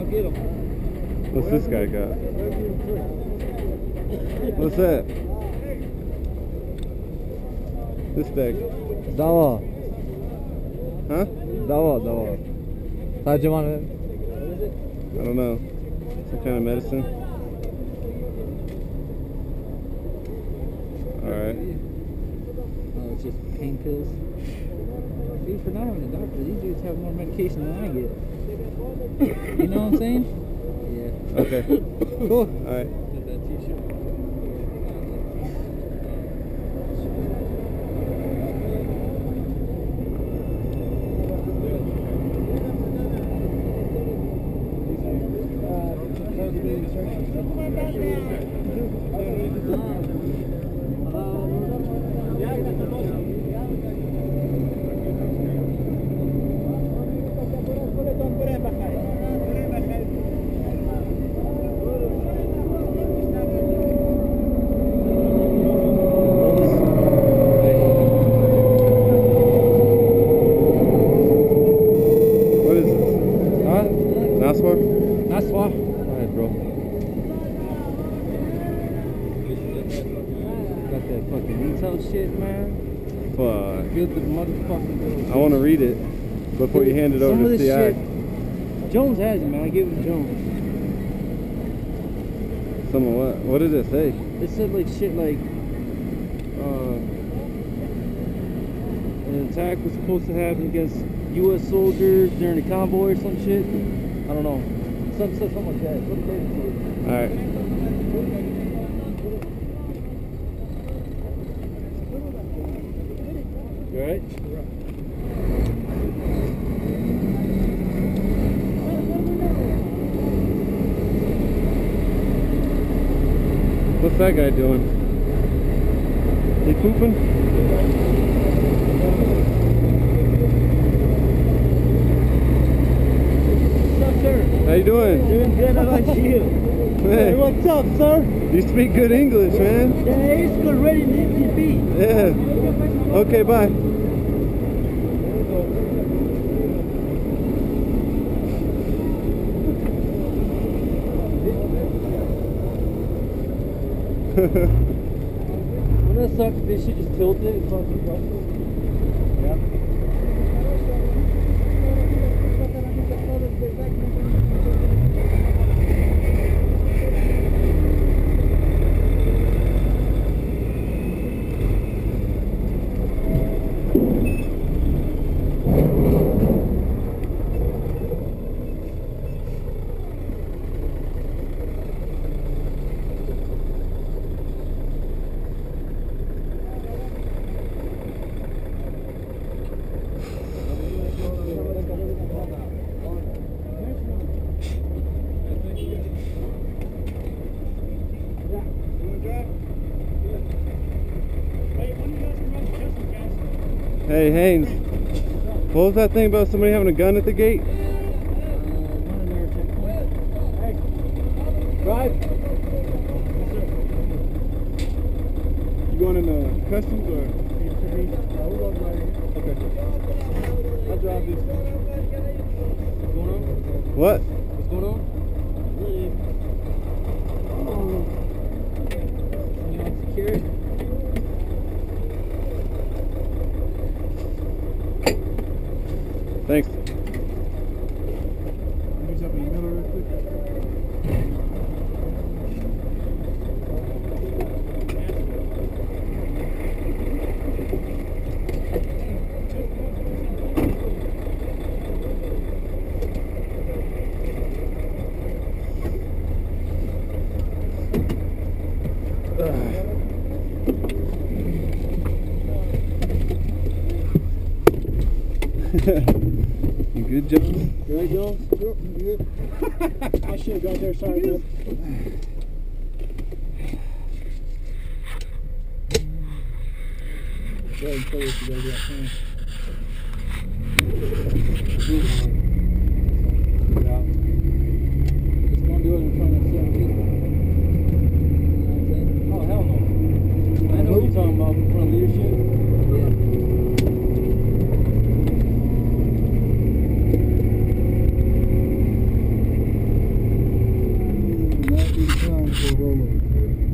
What's this guy got? What's that? This bag. Dawa. Huh? Dawa. Tajaman. I don't know. Some kind of medicine. Alright. Oh, it's just pain pills. See, for not having a doctor, these dudes have more medication than I get. You know what I'm saying? Yeah. Okay. Cool. Alright. Get that t-shirt. I want to read it before you hand it over to CI. Shit, Jones has it, man. I give it to Jones. Some of what? What did it say? It said like shit like an attack was supposed to happen against U.S. soldiers during a convoy or some shit. I don't know. Something like that. Alright. You alright? What's that guy doing? He pooping? What's up, sir? How you doing? Doing good, how about you? Hey, what's up, sir? You speak good English, man. Yeah, it's good, ready to be. Yeah. Okay, bye. Wouldn't that suck if this shit just tilted and fucking crushed it? Yeah. Hey, Haynes, what was that thing about somebody having a gun at the gate? Drive. You going in customs or? Okay. I'll drive this. What's going on? What? What's going on? Security. Thanks. You good, Jones? You right, Jones? Yep, I'm good. I should have got there, sorry, man. Go ahead and play this, you gotta do that thing. Just don't do it in front of 7 people. Oh, hell no. I know what you're talking about, in front of leadership. Yeah. Oklahoma.